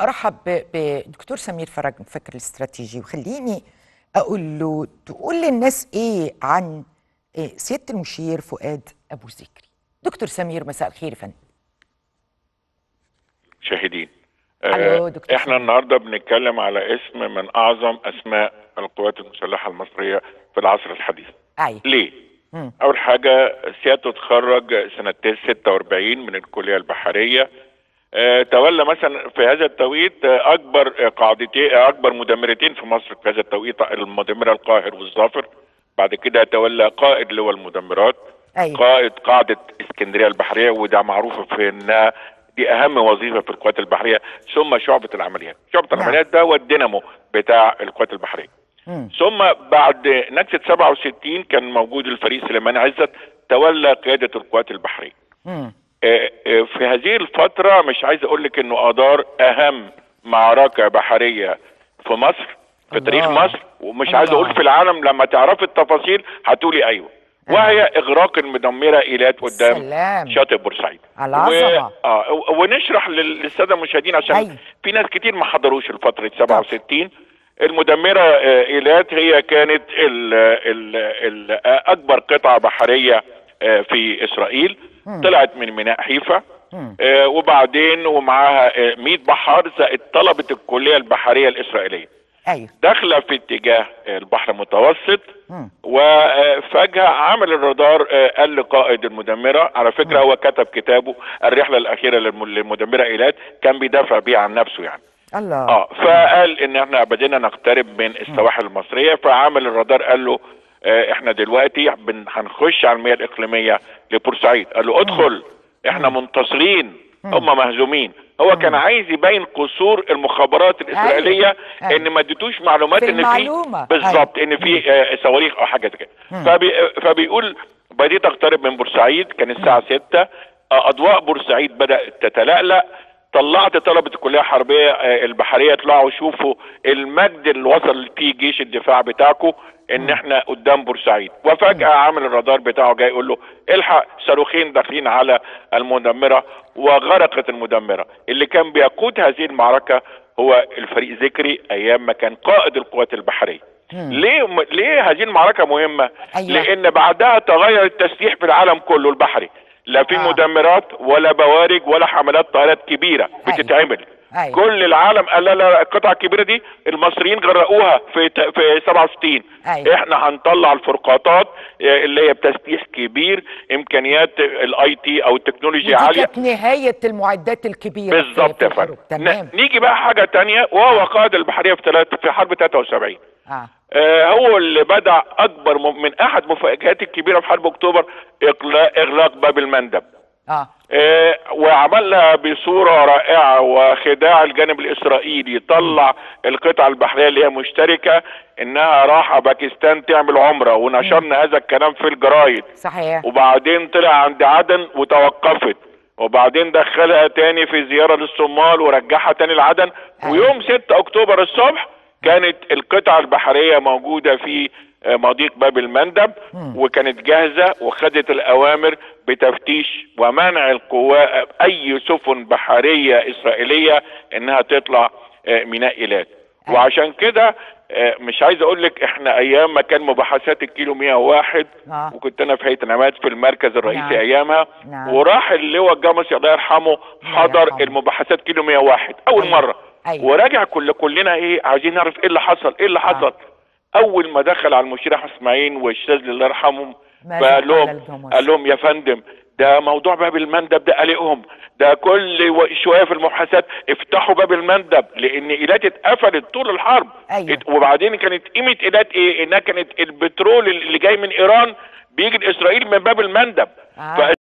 ارحب بدكتور سمير فرج مفكر الاستراتيجي، وخليني اقول له تقول للناس ايه عن سياده المشير فؤاد ابو ذكري. دكتور سمير، مساء الخير يا فندم. مشاهدين، الو دكتور احنا سمير. النهارده بنتكلم على اسم من اعظم اسماء القوات المسلحه المصريه في العصر الحديث. ايوه. ليه؟ اول حاجه سيادته اتخرج سنه 46 من الكليه البحريه. تولى مثلا في هذا التوقيت اكبر قاعدتين، اكبر مدمرتين في مصر في هذا التوقيت، المدمره القاهر والظافر. بعد كده تولى قائد لواء المدمرات. أيوة. قائد قاعده اسكندريه البحريه، وده معروف في انها دي اهم وظيفه في القوات البحريه. ثم شعبه العمليات، شعبه العمليات ده هو الدينامو بتاع القوات البحريه. ثم بعد نكسه 67 كان موجود الفريق سليمان عزت، تولى قياده القوات البحريه. في هذه الفتره مش عايز اقول لك انه ادار اهم معركه بحريه في مصر، في تاريخ مصر، ومش عايز اقول في العالم. لما تعرفي التفاصيل هتقولي ايوه. وهي اغراق المدمره ايلات قدام شاطئ بورسعيد. العظمه. ونشرح للساده المشاهدين عشان في ناس كتير ما حضروش الفتره 67. المدمره ايلات هي كانت ال اكبر قطعه بحريه في اسرائيل. طلعت من ميناء حيفا، وبعدين ومعاها 100 بحار زائد طلبه الكليه البحريه الاسرائيليه. ايوه. داخله في اتجاه البحر المتوسط، وفجأة عمل الرادار قال لقائد المدمرة، على فكرة هو كتب كتابه الرحلة الأخيرة للمدمرة إيلات، كان بيدافع بيه عن نفسه يعني. الله. فقال إن احنا بدينا نقترب من السواحل المصرية، فعمل الرادار قال له احنا دلوقتي هنخش على المياه الإقليمية لبورسعيد. قال له ادخل، احنا منتصرين، هم مهزومين. هو كان عايز يبين قصور المخابرات الاسرائيليه. أيوة. ان ما اديتوش معلومات ان في بالظبط. أيوة. ان في صواريخ او حاجه كده. فبيقول بديت اقترب من بورسعيد، كان الساعه 6. اضواء بورسعيد بدات تتلألأ. طلعت طلبه الكليه الحربيه البحريه يطلعوا يشوفوا المجد اللي وصل فيه جيش الدفاع بتاعكم، ان احنا قدام بورسعيد. وفجأة عامل الرادار بتاعه جاي يقول له الحق، صاروخين داخلين على المدمرة، وغرقت المدمرة. اللي كان بيقود هذه المعركة هو الفريق ذكري ايام ما كان قائد القوات البحرية. ليه هذه المعركة مهمة؟ أيوة. لان بعدها تغير التسليح في العالم كله البحري، لا في مدمرات ولا بوارج ولا حملات طائرات كبيرة بتتعمل. أيوة. كل العالم قال لا القطعه الكبيره دي المصريين غرقوها في 67. أيوة. احنا هنطلع الفرقاطات اللي هي بتسليح كبير، امكانيات الاي تي او التكنولوجيا عاليه. كانت نهايه المعدات الكبيره بالظبط يا فندم. نيجي بقى حاجه ثانيه، وهو قائد البحريه في حرب 73. هو اللي بدع اكبر من احد مفاجآت الكبيره في حرب اكتوبر، اغلاق باب المندب. وعملها بصورة رائعة، وخداع الجانب الإسرائيلي. طلع القطعة البحرية اللي هي مشتركة إنها راحة باكستان تعمل عمرة، ونشرنا هذا الكلام في الجرايد. صحيح. وبعدين طلع عند عدن وتوقفت، وبعدين دخلها تاني في زيارة للصومال ورجعها تاني لعدن. ويوم 6 أكتوبر الصبح كانت القطعة البحرية موجودة في مضيق باب المندب، وكانت جاهزة، وخدت الأوامر بتفتيش ومنع القوات أي سفن بحرية إسرائيلية إنها تطلع ميناء إيلات. وعشان كده مش عايز أقول لك إحنا أيام ما كان مباحثات الكيلو 101، وكنت أنا في هيئة نمات في المركز الرئيسي أيامها. وراح اللواء الجمصي الله يرحمه حضر المباحثات كيلو 101 أول مرة. وراجع كلنا عايزين نعرف إيه اللي حصل، إيه اللي حصل. اول ما دخل على المشير احمد اسماعيل والشاذلي الله يرحمهم، قال لهم يا فندم ده موضوع باب المندب ده قلقهم، ده كل شويه في المباحثات افتحوا باب المندب، لان ايلات اتقفلت طول الحرب. أيوة. وبعدين كانت قيمه ايلات ايه؟ انها كانت البترول اللي جاي من ايران بيجي لاسرائيل من باب المندب.